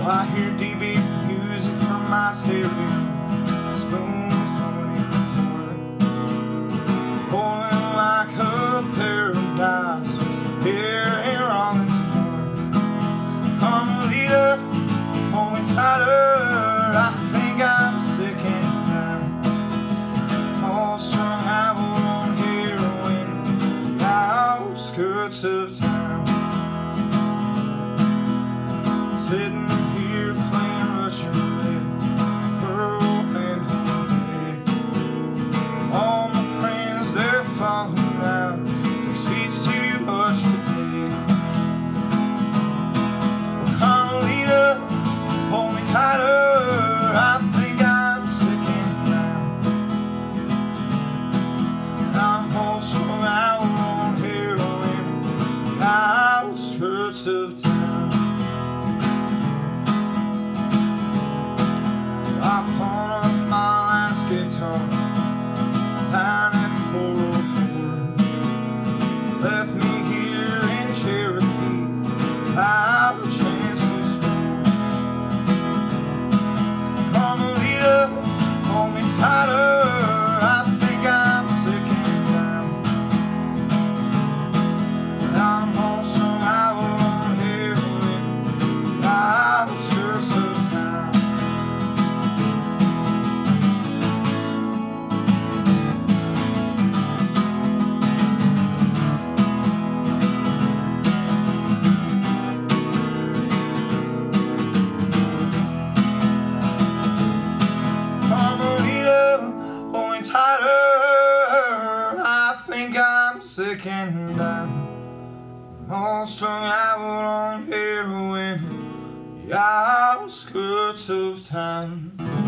I hear DB music from my stereo, spoons thrown in the morning, boiling like a paradise here in Rollins. Carmelita, hold me tighter, I think I'm sick and tired, all strung out on heroin, the outskirts of town, sitting here playing Russian roulette, pearl and head. All my friends, they're falling out, 6 feet's too much to pay. Well, Carmelita, hold me tighter, I think I'm sick and tired, I'm all strung out on heroin, the outskirts of town. I pawned up my last guitar down at 404, left me here in Cherokee without a chance to score. Carmelita, hold me tighter, I think I'm sick and tired, I'm all strung out on heroin, the outskirts of town. Tighter, I think I'm sick and I'm all strung out on heroin, the outskirts of town.